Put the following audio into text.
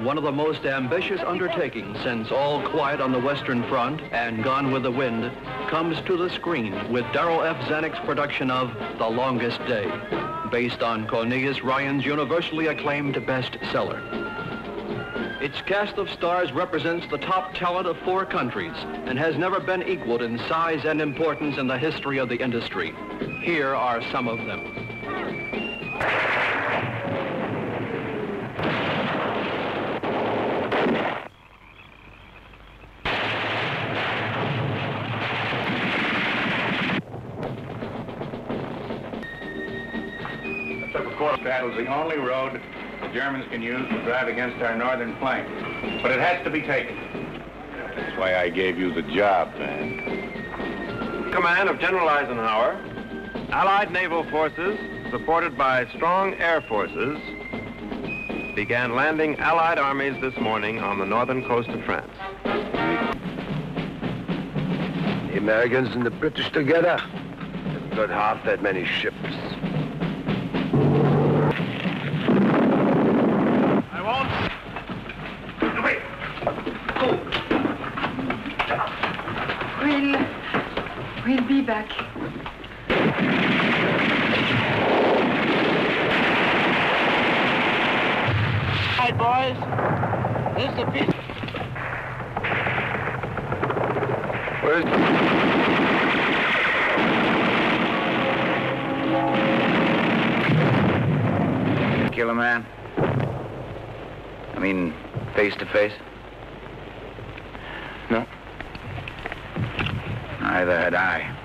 one of the most ambitious undertakings since All Quiet on the Western Front and Gone with the Wind comes to the screen with Darryl F. Zanuck's production of The Longest Day, based on Cornelius Ryan's universally acclaimed bestseller. Its cast of stars represents the top talent of 4 countries and has never been equaled in size and importance in the history of the industry. Here are some of them. Battle is the only road the Germans can use to drive against our northern flank. But it has to be taken. That's why I gave you the job, man. Command of General Eisenhower, Allied naval forces, supported by strong air forces, began landing Allied armies this morning on the northern coast of France. The Americans and the British together have got half that many ships. We'll be back. All right, boys. This is a piece. Where's... Kill a man? I mean, face to face? No. Neither had I.